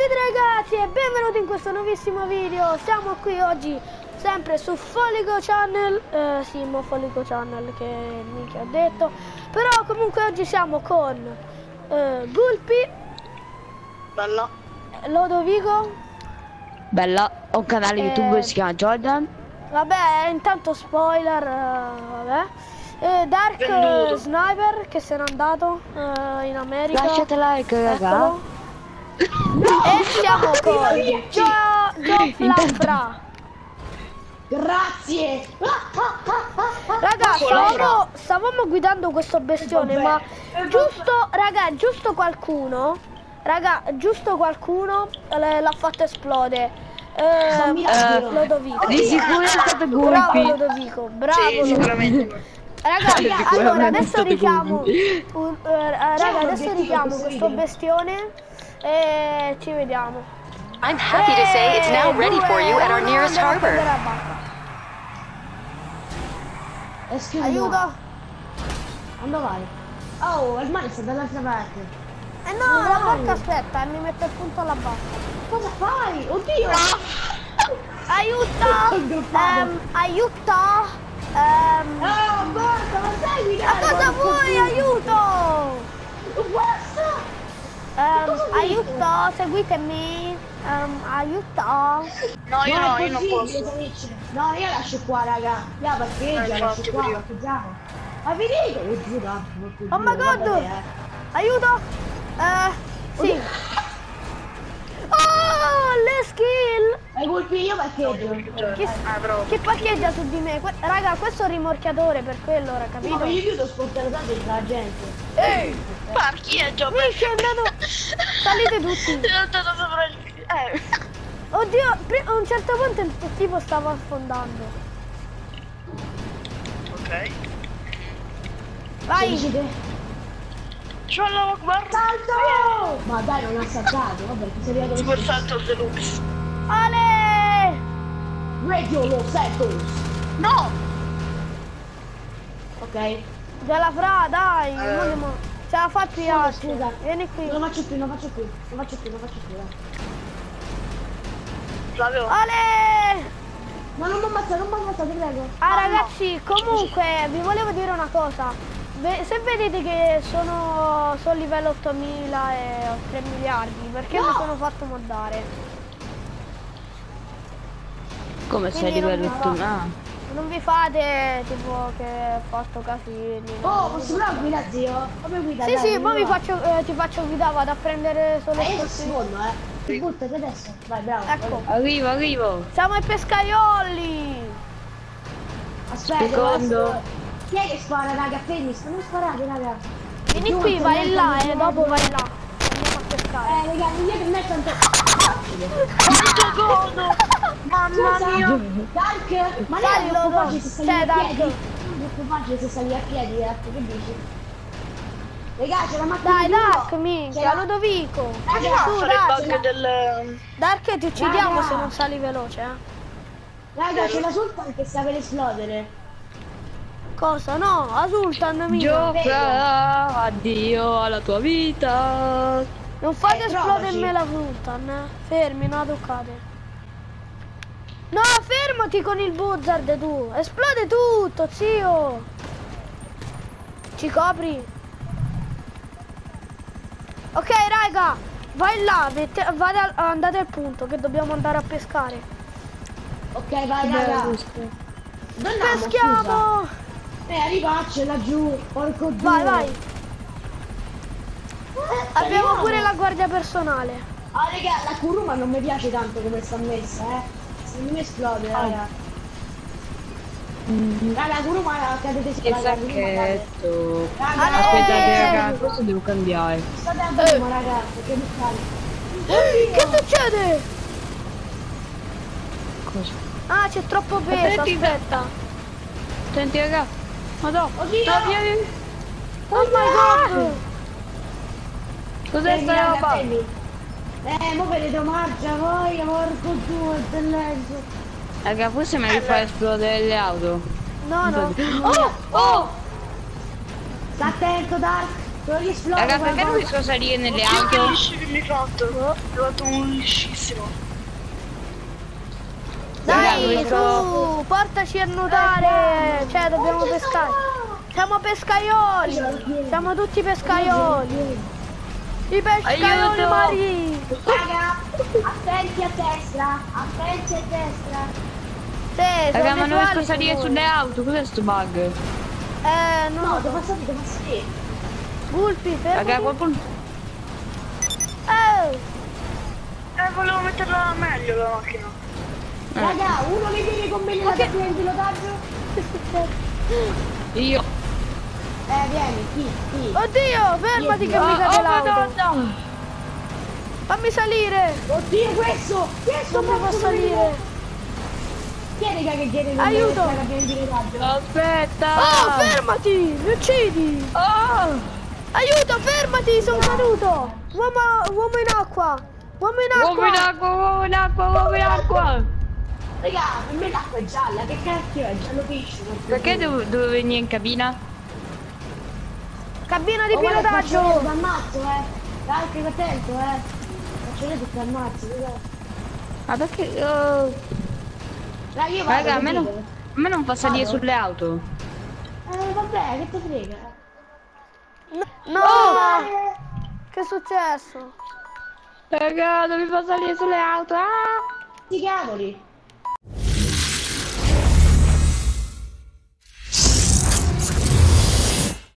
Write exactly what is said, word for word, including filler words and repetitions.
ragazzi e benvenuti in questo nuovissimo video. Siamo qui oggi sempre su Folico Channel. Eh, sì, mo Folico Channel che minchia ho detto. Però comunque oggi siamo con eh, Gulpi. Bella. Lodovico. Bella, ho un canale YouTube che si chiama Jordan. Vabbè, intanto spoiler, uh, vabbè. E Dark uh, Sniper che se n'è andato uh, in America. Lasciate like, raga. E siamo con Gio Flafra. Grazie. Raga, stavamo, stavamo guidando questo bestione, ma giusto, raga, giusto qualcuno, raga, giusto qualcuno l'ha fatto esplodere. Eh, uh, Lodovico. Di sicuro è stato Gulpi. Bravo Lodovico, bravo. Sì, sicuramente. Raga, allora adesso richiamo, un, uh, raga, adesso richiamo questo bestione e ci vediamo. I'm happy to say it's now ready for you at our nearest harbor. Aiuto! Dove vai? Oh, il mare sta dall'altra parte. Eh no, la barca aspetta, mi metto il punto alla barca. Cosa fai? Oddio! Aiuto! Um, aiuto! Um, oh, basta, ma sai guidare! Ma cosa vuoi? Aiuto! Basta! Um, aiuto, seguitemi! Um, aiuto! No, io no, io non posso. No, io lascio qua, raga. Ya, parcheggia, Eh, lascio infatti, qua, pure io. parcheggiamo. Ma vi dico! Oddio, tanto, Oh my god! Aiuto! Eh, sì! Oh, le skill! Hai colpi io parcheggio. Chi, chi parcheggia su di me? Que raga, questo è un rimorchiatore per quello, ora, capito? No, ma io chiudo sportello tanto entra la gente. Ehi! Parcheggio, Minchia, è andato... Salite tutti! Sono andato sopra il... Eh. Oddio, a un certo punto il tipo stava affondando. Ok. Vai! Ciao, guarda! Salto! Ma dai, non ha saltato, vabbè, ti sei arrivato Super salto deluxe. Ale! Radio Los Santos! No! Ok. Della fra, dai! Eh. mo ne mo- Ce la fatti Scusa, altri. scusa. Vieni qui. Non faccio più, non faccio più, non faccio più, non faccio più. Dai. Flavio. Ale! No, non mi ammazza, non mi ammazza, ti prego. Ah, no. ragazzi, comunque vi volevo dire una cosa. Ve- se vedete che sono, sono livello ottomila e ho tre miliardi, perché No! mi sono fatto moddare. Come sei a Quindi non livello mi fa- otto? Ah. Non vi fate tipo che ho fatto casini. no? Oh, posso provare a guidare, zio? Come guida? Sì, dai, sì, non poi vi va. faccio, eh, ti faccio guidare, vado a prendere solo Eh, io il sono secondo, eh. Ti buttati adesso. Vai, bravo. Ecco, Arrivo, arrivo. siamo ai pescaioli. Aspetta, Secondo. adesso- Chi è che spara, raga? Fermi, non sparate, raga. Vieni Giù, qui, che vai metto là il e dopo vai là. Andiamo a pescare. Eh, raga, non è che metto tanto... Secondo! Mamma mia! Dark! Ma Sali, lei è troppo Lodo. facile se C'è sali a Dark. piedi? Non è troppo facile se sali a piedi, Dark, che dici? Raga, c'è la macchina Dai, di Dark, uno. minchia, C'è la- Lodovico. Raga, Su, Fare il Dark. bug del... Dark, ti uccidiamo Raga. se non sali veloce, eh. Raga, c'è la Sultan che sta per esplodere. Cosa? No, a Sultan, mio. Gioca, addio alla tua vita. Non fate Eh, esplodermi provaci. la Sultan, eh. Fermi, non la toccate. No, fermati con il buzzard tu. Esplode tutto, zio. Ci copri? Ok, raga. Vai là, mette- vada- andate al punto che dobbiamo andare a pescare. Ok, vai, raga. Dove andiamo, scusa? Peschiamo! Eh, arrivacci laggiù, porco Dio. Vai, vai. Eh, Abbiamo arriviamo. pure la guardia personale. Ah, raga, la Kuruma non mi piace tanto come sta messa, eh. Secondo me esplode, raga. Raga, la Kuruma cadete Che raga, la Kuruma cade. sacchetto. Raga, Ale! Aspettate, raga, questo devo cambiare. state a Kuruma, raga, perché mi cade. Che succede? Cosa? Ah, c'è troppo peso, Aspetti, aspetta. Senti, raga. Madonna. Oddio! No, via, via. Oh my god! Cos'è Fermi, sta raga, roba? fermi. Eh, mo vedete omaggio, voi, porco Dio, è bellezza. Raga, forse mi rifà esplodere le auto. No, no. Oh! Oh! Sta attento, Dark. Quello di esplode. Raga, perché guarda. non riesco a salire nelle Oddio, che auto? liscio che mi hai fatto. Oh. Mi hai fatto un liscissimo. Dai, Raga, su, portaci a nuotare. Cioè, dobbiamo pescare. Siamo pescaioli. Siamo tutti pescaioli. I pescaioli Aiuto. marini. Raga, attenti a destra, attenti a destra. Sì, Raga, sono ma non riesco a visuali salire su sulle voi. auto, cos'è sto bug? Eh, no, No, devo salire, devo salire. Gulpi, fermati. Raga, qualcuno... Eh, Eh, volevo metterla meglio la macchina. Eh. Raga, uno che viene con me nella cabina di pilotaggio. che succede? Io... Eh, vieni, chi, chi? Oddio, fermati che Oh, mi cade oh, l'auto. madonna! Fammi salire. Oddio, questo! Questo Non mi fa salire. Chi è raga che viene con Aiuto. me nella cabina di pilotaggio? Aspetta! Oh, fermati, mi uccidi. Oh! Aiuto, fermati, sono caduto. Uomo, uomo in acqua. Uomo in Uomo in acqua. acqua, uomo in acqua, uomo in acqua! Raga, per me l'acqua è gialla, che cacchio è? Giallo pesce. Perché devo, devo venire in cabina? Cabina di Oh, guarda, pilotaggio. faccio vedere, ti ammazzo, eh. Dai, che attento, eh. Faccio vedere che ti ammazzo, raga. Ma perché... oh. Raga, io vado, Raga, a me, non, capito? a me non fa salire Vado. sulle auto. Eh, vabbè, che ti frega? No. Che è successo? Raga, non mi fa salire sulle auto. Ah! Sti cavoli.